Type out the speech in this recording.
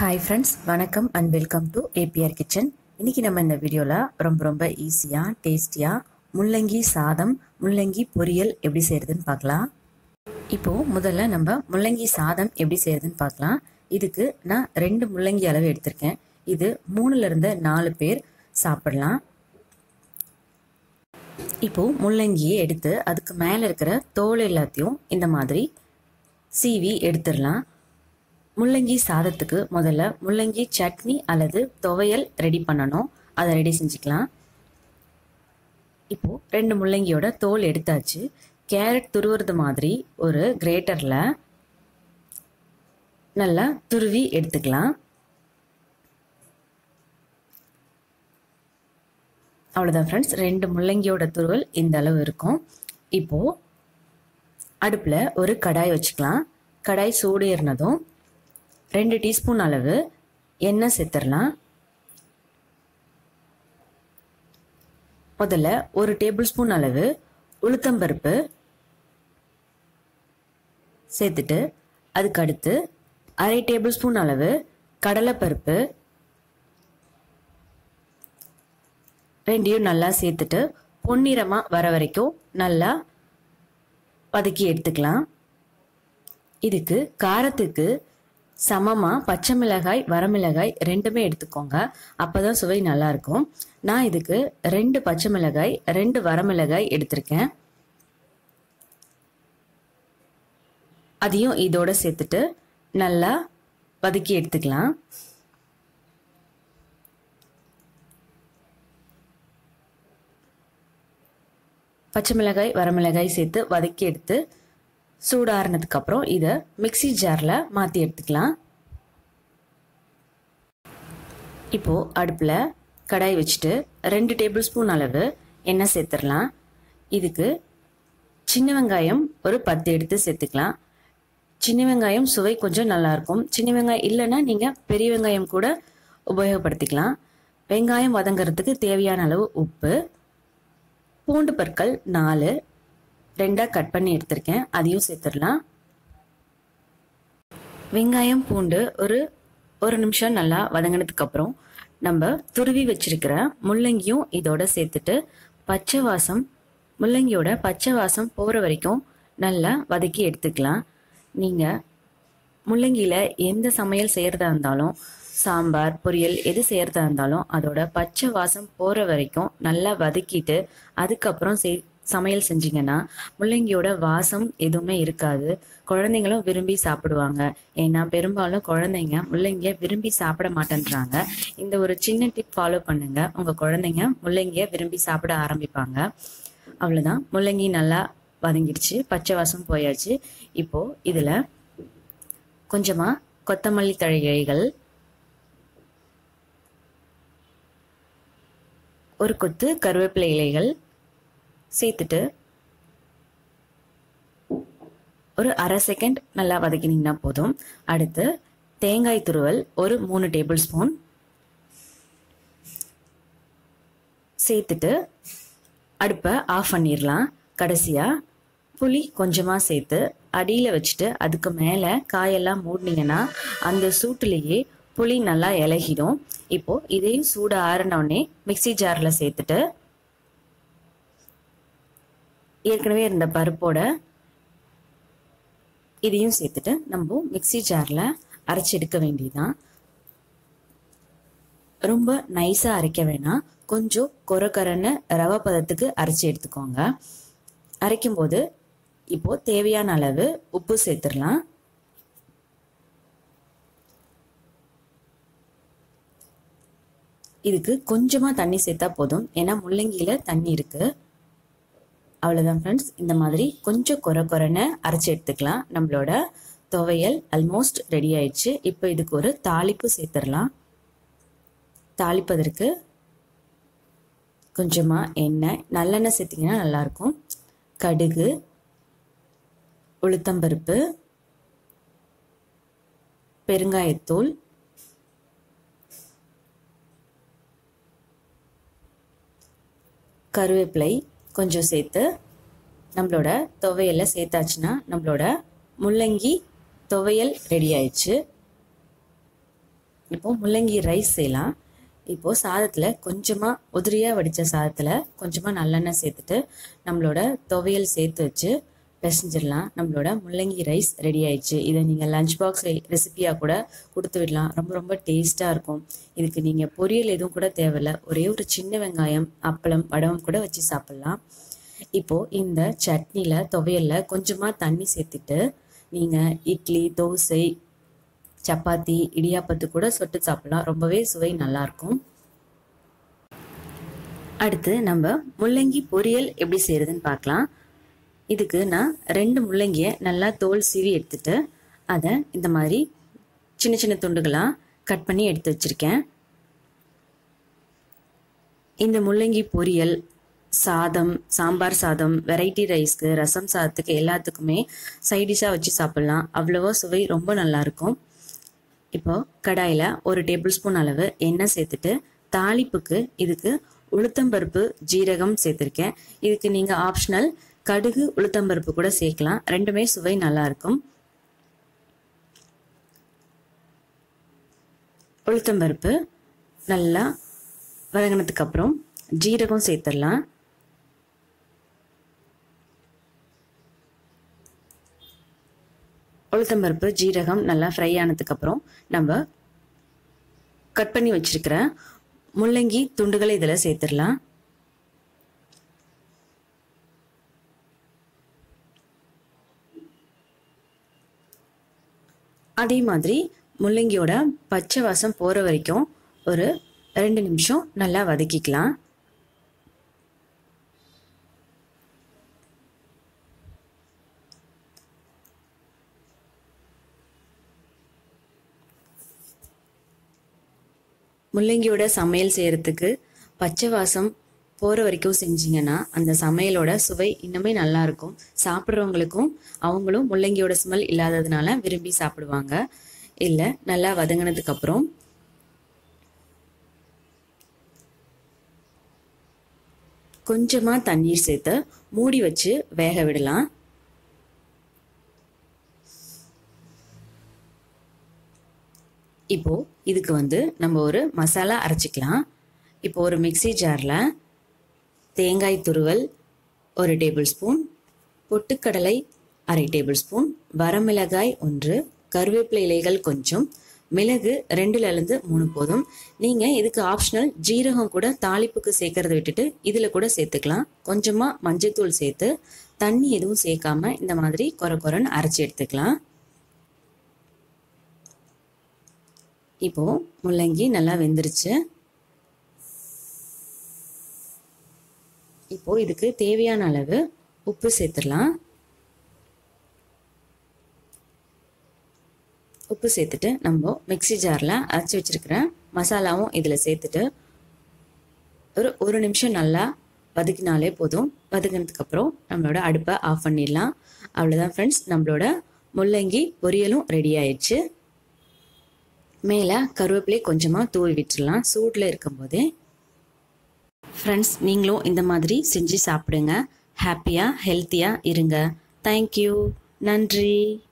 Hi friends, வணக்கம் and welcome to ABR kitchen. இன்றைக்கி நம்ம இந்த வீடியோவில் ரொம்ப ஈஸியாக டேஸ்டியாக முள்ளங்கி சாதம், முள்ளங்கி பொரியல் எப்படி செய்கிறதுன்னு பார்க்கலாம். இப்போது முதல்ல நம்ம முள்ளங்கி சாதம் எப்படி செய்கிறதுன்னு பார்க்கலாம். இதுக்கு நான் 2 முள்ளங்கி அளவு எடுத்திருக்கேன். இது 3லேருந்து 4 பேர் சாப்பிடலாம். இப்போது முள்ளங்கியை எடுத்து அதுக்கு மேலே இருக்கிற தோல் எல்லாத்தையும் இந்த மாதிரி சீவி எடுத்துடலாம். முள்ளங்கி சாதத்துக்கு முதல்ல முள்ளங்கி சட்னி அல்லது துவையல் ரெடி பண்ணணும். அதை ரெடி செஞ்சுக்கலாம். இப்போது 2 முள்ளங்கியோட தோல் எடுத்தாச்சு. கேரட் துருவுறது மாதிரி ஒரு கிரேட்டரில் நல்லா துருவி எடுத்துக்கலாம். அவ்வளோதான் ஃப்ரெண்ட்ஸ், 2 முள்ளங்கியோட துருவல் இந்த அளவு இருக்கும். இப்போது அடுப்பில் ஒரு கடாய் வச்சுக்கலாம். கடாய் சூடு ஏறினதும் 2 டீஸ்பூன் அளவு எண்ணெய் சேர்த்துடலாம். முதல்ல 1 டேபிள் ஸ்பூன் அளவு உளுத்தம்பருப்பு சேர்த்துட்டு அதுக்கு அடுத்து 1/2 டேபிள் ஸ்பூன் அளவு கடலைப்பருப்பு ரெண்டையும் நல்லா சேர்த்துட்டு பொன்னிறமாக வர வரைக்கும் நல்லா வதக்கி எடுத்துக்கலாம். இதுக்கு காரத்துக்கு சமமாக பச்சை மிளகாய், வரமிளகாய் 2மே எடுத்துக்கோங்க. அப்போ தான் சுவை நல்லாயிருக்கும். நான் இதுக்கு 2 பச்சை மிளகாய், 2 வரமிளகாய் எடுத்திருக்கேன். அதையும் இதோட சேர்த்துட்டு நல்லா வதக்கி எடுத்துக்கலாம். பச்சை மிளகாய், வரமிளகாய் சேர்த்து வதக்கி எடுத்து சூடாறினதுக்கு அப்புறம் இதை மிக்ஸி ஜாரில் மாற்றி எடுத்துக்கலாம். இப்போது அடுப்பில் கடாய் வச்சுட்டு 2 டேபிள் ஸ்பூன் அளவு எண்ணெய் சேர்த்துடலாம். இதுக்கு சின்ன வெங்காயம் ஒரு 10 எடுத்து சேர்த்துக்கலாம். சின்ன வெங்காயம் சுவை கொஞ்சம் நல்லாயிருக்கும். சின்ன வெங்காயம் இல்லைன்னா நீங்கள் பெரிய வெங்காயம் கூட உபயோகப்படுத்திக்கலாம். வெங்காயம் வதங்கிறதுக்கு தேவையான அளவு உப்பு, பூண்டு பற்கள் 4 2 கட் பண்ணி எடுத்திருக்கேன். அதையும் சேர்த்துடலாம். வெங்காயம் பூண்டு ஒரு நிமிஷம் நல்லா வதங்கினதுக்கு அப்புறம் நம்ம துருவி வச்சிருக்கிற முள்ளங்கியும் இதோட சேர்த்துட்டு முள்ளங்கியோட பச்சை வாசம் போகிற வரைக்கும் நல்லா வதக்கி எடுத்துக்கலாம். நீங்கள் முள்ளங்கியில் எந்த சமையல் செய்கிறதா இருந்தாலும், சாம்பார், பொரியல் எது செய்கிறதா இருந்தாலும் அதோட பச்சை வாசம் போகிற வரைக்கும் நல்லா வதக்கிட்டு அதுக்கப்புறம் சமையல் செஞ்சிங்கன்னா முள்ளங்கியோட வாசம் எதுவுமே இருக்காது. குழந்தைங்களும் விரும்பி சாப்பிடுவாங்க. ஏன்னா பெரும்பாலும் குழந்தைங்க முள்ளங்கியை விரும்பி சாப்பிட மாட்டேன்றாங்க. இந்த ஒரு சின்ன டிப் ஃபாலோ பண்ணுங்க, உங்கள் குழந்தைங்க முள்ளங்கியை விரும்பி சாப்பிட ஆரம்பிப்பாங்க. அவ்வளோதான், முள்ளங்கி நல்லா வதங்கிடுச்சு, பச்சை வாசம் போயாச்சு. இப்போது இதில் கொஞ்சமாக கொத்தமல்லி தழைகள், ஒரு கொத்து கருவேப்பிலை இலைகள் சேர்த்துட்டு ஒரு 1/2 செகண்ட் நல்லா வதக்கினீங்கன்னா போதும். அடுத்து தேங்காய் துருவல் ஒரு 3 டேபிள் ஸ்பூன் சேர்த்துட்டு அடுப்பை ஆஃப் பண்ணிடலாம். கடைசியாக புளி கொஞ்சமாக சேர்த்து அடியில் வச்சுட்டு அதுக்கு மேலே காயெல்லாம் மூடினீங்கன்னா அந்த சூட்டுலேயே புளி நல்லா இலகிடும். இப்போது இதையும் சூடு ஆறினோடனே மிக்ஸி ஜாரில் சேர்த்துட்டு ஏற்கனவே இருந்த பருப்போட இதையும் சேர்த்துட்டு நம்ம மிக்ஸி ஜாரில் அரைச்சி எடுக்க வேண்டியதுதான். ரொம்ப நைஸாக அரைக்க வேணாம், கொஞ்சம் கொரன்னு ரவை பதத்துக்கு அரைச்சி எடுத்துக்கோங்க. அரைக்கும்போது இப்போது தேவையான அளவு உப்பு சேர்த்துடலாம். இதுக்கு கொஞ்சமாக தண்ணி சேர்த்தா போதும், ஏன்னா முள்ளங்கியில் தண்ணி இருக்குது. அவ்வளோதான் ஃப்ரெண்ட்ஸ், இந்த மாதிரி கொஞ்சம் கொரன்னு அரைச்சி எடுத்துக்கலாம். நம்மளோட துவையல் ஆல்மோஸ்ட் ரெடி ஆயிடுச்சு. இப்போ இதுக்கு ஒரு தாளிப்பு சேர்த்துடலாம். தாளிப்பதற்கு கொஞ்சமாக எண்ணெய், நல்லெண்ணெய் சேர்த்திங்கன்னா நல்லாயிருக்கும். கடுகு, உளுத்தம்பருப்பு, பெருங்காயத்தூள், கருவேப்பிலை கொஞ்சம் சேர்த்து நம்மளோட துவையலை சேர்த்தாச்சுன்னா நம்மளோட முள்ளங்கி துவையல் ரெடி ஆயிடுச்சு. இப்போது முள்ளங்கி ரைஸ் செய்யலாம். இப்போது சாதத்தில் கொஞ்சமாக உதிரியாக வடித்த சாதத்தில் கொஞ்சமாக நல்லெண்ணெய் சேர்த்துட்டு நம்மளோட துவையல் சேர்த்து வச்சு பிசைஞ்சிடலாம். நம்மளோட முள்ளங்கி ரைஸ் ரெடி ஆயிடுச்சு. இதை நீங்கள் லஞ்ச் பாக்ஸ் ரெசிபியாக கூட கொடுத்து விடலாம். ரொம்ப ரொம்ப டேஸ்ட்டாக இருக்கும். இதுக்கு நீங்கள் பொரியல் எதுவும் கூட தேவையில்லை. ஒரே ஒரு சின்ன வெங்காயம், அப்பளம், வடகம் கூட வச்சு சாப்பிட்லாம். இப்போது இந்த சட்னியில் துவையலில் கொஞ்சமாக தண்ணி சேர்த்துட்டு நீங்கள் இட்லி, தோசை, சப்பாத்தி, இடியாப்பத்து கூட சொட்டு சாப்பிடலாம். ரொம்பவே சுவை நல்லாயிருக்கும். அடுத்து நம்ம முள்ளங்கி பொரியல் எப்படி செய்கிறதுன்னு பார்க்கலாம். இதுக்கு நான் 2 முள்ளங்கியை நல்லா தோல் சீவி எடுத்துட்டு அதை இந்த மாதிரி சின்ன சின்ன துண்டுகளாக கட் பண்ணி எடுத்து வச்சுருக்கேன். இந்த முள்ளங்கி பொரியல் சாதம், சாம்பார் சாதம், வெரைட்டி ரைஸ்க்கு, ரசம் சாதத்துக்கு எல்லாத்துக்குமே சைடிஷாக வச்சு சாப்பிட்லாம். அவ்வளோவா சுவை ரொம்ப நல்லாயிருக்கும். இப்போது கடாயில் 1 டேபிள் ஸ்பூன் அளவு எண்ணெய் சேர்த்துட்டு தாளிப்புக்கு இதுக்கு உளுத்தம்பருப்பு, ஜீரகம் சேர்த்துருக்கேன். இதுக்கு நீங்கள் ஆப்ஷனல் கடுகு, உளுத்தம்பருப்பு கூட சேர்க்கலாம். ரெண்டுமே சுவை நல்லாயிருக்கும். உளுத்தம்பருப்பு நல்லா வதங்கினதுக்கு அப்புறம் ஜீரகம் சேர்த்துடலாம். உளுத்தம்பருப்பு, ஜீரகம் நல்லா ஃப்ரை ஆனதுக்கப்புறம் நம்ம கட் பண்ணி வச்சிருக்கிற முள்ளங்கி துண்டுகளை இதில் சேர்த்துடலாம். அதே மாதிரி முள்ளங்கியோட பச்சை வாசம் போகிற வரைக்கும் ஒரு 2 நிமிஷம் நல்லா வதக்கிக்கலாம். முள்ளங்கியோட சமையல் செய்கிறதுக்கு பச்சை வாசம் போகிற வரைக்கும் செஞ்சிங்கன்னா அந்த சமையலோட சுவை இன்னுமே நல்லாயிருக்கும். சாப்பிட்றவங்களுக்கும் அவங்களும் முள்ளங்கியோட ஸ்மெல் இல்லாததுனால விரும்பி சாப்பிடுவாங்க. இல்லை நல்லா வதங்கினதுக்கப்புறம் கொஞ்சமாக தண்ணீர் சேர்த்து மூடி வச்சு வேக விடலாம். இப்போது இதுக்கு நம்ம ஒரு மசாலா அரைச்சிக்கலாம். இப்போ ஒரு மிக்ஸி ஜாரில் தேங்காய் துருவல் 1 டேபிள் ஸ்பூன், பொட்டுக்கடலை 1/2 டேபிள் ஸ்பூன், வரமிளகாய் 1, கருவேப்பிலை இலைகள் கொஞ்சம், மிளகு 2லேருந்து 3 போதும். நீங்கள் இதுக்கு ஆப்ஷனல் ஜீரகம் கூட தாளிப்புக்கு சேர்க்கறத விட்டுட்டு இதில் கூட சேர்த்துக்கலாம். கொஞ்சமாக மஞ்சள்தூள் சேர்த்து தண்ணி எதுவும் சேர்க்காம இந்த மாதிரி கொரன்னு அரைச்சி எடுத்துக்கலாம். இப்போது முள்ளங்கி நல்லா வெந்துருச்சு. இப்போது இதுக்கு தேவையான அளவு உப்பு சேர்த்துடலாம். உப்பு சேர்த்துட்டு நம்ம மிக்ஸி ஜாரில் அரைச்சி வச்சுருக்கிற மசாலாவும் இதில் சேர்த்துட்டு ஒரு நிமிஷம் நல்லா வதக்கினாலே போதும். வதக்கினதுக்கப்புறம் நம்மளோட அடுப்பை ஆஃப் பண்ணிடலாம். அவ்வளோதான் ஃப்ரெண்ட்ஸ், நம்மளோட முள்ளங்கி பொரியலும் ரெடி ஆயிடுச்சு. மேலே கருவேப்பிலை கொஞ்சமாக தூவி விட்டுடலாம் சூடில் இருக்கும்போதே. ஃப்ரெண்ட்ஸ், நீங்களும் இந்த மாதிரி செஞ்சு சாப்பிடுங்க. ஹாப்பியாக ஹெல்த்தியாக இருங்க. தேங்க்யூ. நன்றி.